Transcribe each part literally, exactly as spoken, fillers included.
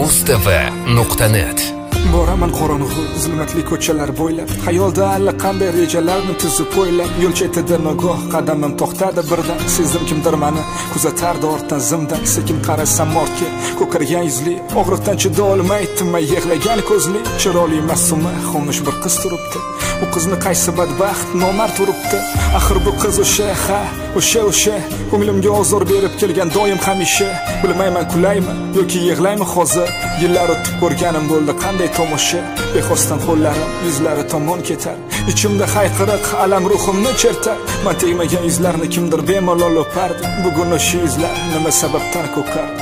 mustv nuqta net. Boraman qorong'u zulmatli ko'chalar bo'ylab, xayolda allaqanday rejalarni tuzib o'ylab, yo'l chetida nogoh qadamim to'xtadi birdan, sezdim kimdir meni kuzatardi ortdan zimdan. Sekin qarasam ortga, ko'kargan yuzli, og'riqdan chiday olmay tinmay yig'lagan ko'zli, chiroyli masuma xomush bir qiz turibdi. U qizni qaysi badbaxt nomard turibdi. Axir bu qiz o'sha, ha, o'sha o'sha ko'nglimga ozor berib kelgan doim hamisha. Bilmayman kulaymi yoki yig'laymi hozir, yillar o'tib ko'rganim bo'ldi qanday tomosha. Bexosdan qo'llarim yuzlari tomon ketar, ichimda hayqiriq alam ruhimni chertar. Men tegmagan yuzlarni kimdir bemalol o'pardi, bugun o'sha yuzlar nima sababdan ko'kardi.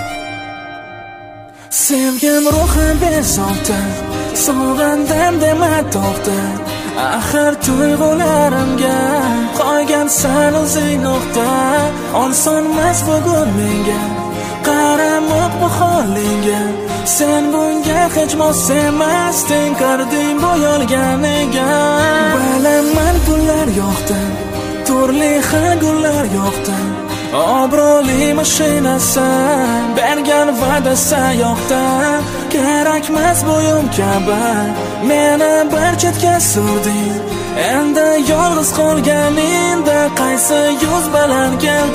Sevgim ruhim bezovta, sog'indim dema to'xta. Axir tuyg'ularimga qo'ygan sen o'zing nuqta. Osonmas bugun menga qaramoq bu holingga. Sen bunga hech mos emasding, kirding bu yo'lga nega? Bilaman pullar yo'qdi, turli xil gullar yo'qdi, obro'li mashinasan, bergan va'dasi yo'qdi. Kerakmas bo'yim kabi meni bir chetga surding. Endi yolg'iz qolganingda qaysi yuz bilan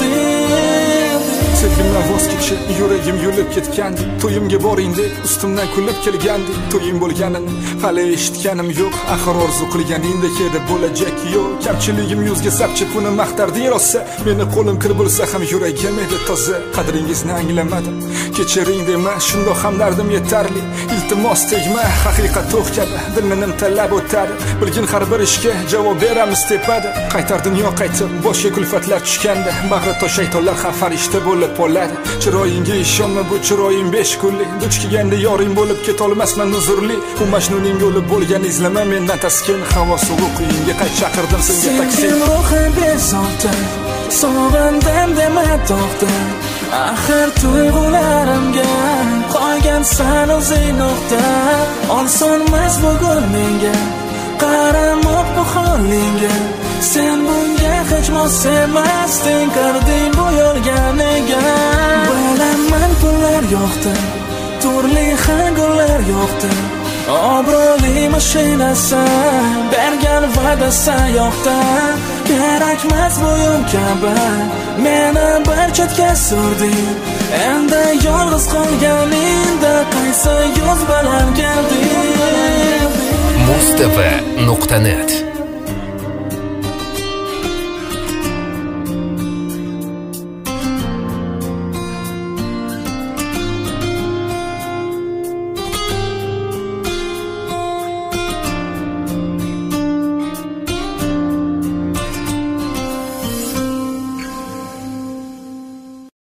kelding? Sevgimdan voz kechib yuragim yo'lib ketgandi, to'yimga boring deb ustimdan kulib kelgandi. To'yim bo'lganini hali eshitganim yo'q, axir orzu qilganingdek edi bo'lajak yo'q. Kamchiligim yuzga sapchib buni maqtarding rosa, meni qo'lim kir bo'lsa ham yuragim edi toza. Qadringizni anglamadim, kechiring dema, shundoq hamdardim yetarli. Iltimos tegma, haqiqat to'q kabi dilni nimtalab o'tadi. Bilgin har bir ishga javob beramiz tepada. Qaytar dunyo qaytib boshga kulfatlar tushganda, bag'ri tosh shaytonlar ham farishta bo'lib poladi. Chiroyingga ishonma, bu chiroying besh kunlik. Duch kelganda yoring bo'lib ketolmasman uzrli. Bu majnuning yo'li bo'lgan, izlama mendan taskin. Havo sovuq uyingga qayt, chaqirdim senga taksi. Sevgim ruhim bezovta, sog'indim dema to'xta. Axir tuyg'ularimga qo'ygan sen o'zing nuqta. Osonmas bugun menga qaramoq bu holingga. Sen bunga hech mos emasding, kirding bu yo'lga nega? Bilaman pullar yo'qdi, turli xil gullar yo'qdi, obro'li mashinasan, bergan va'dasi yo'qdi. Kerakmas bo'yim kabi meni bir chetga surding. Endi yolg'iz qolganingda qaysi yuz bilan kelding? mustv nuqta net.